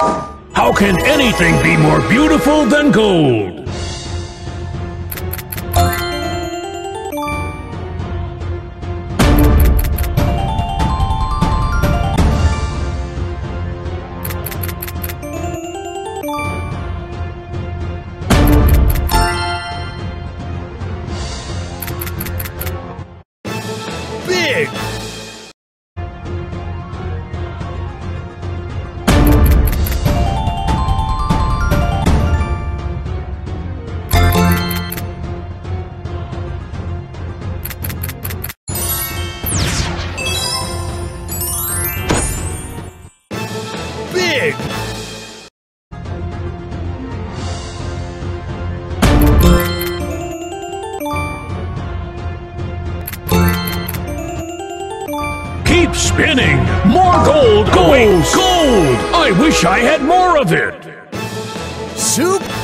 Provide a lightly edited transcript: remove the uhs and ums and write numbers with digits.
How can anything be more beautiful than gold? Big! Big! Keep spinning! More gold! Gold! Gold! I wish I had more of it! Soup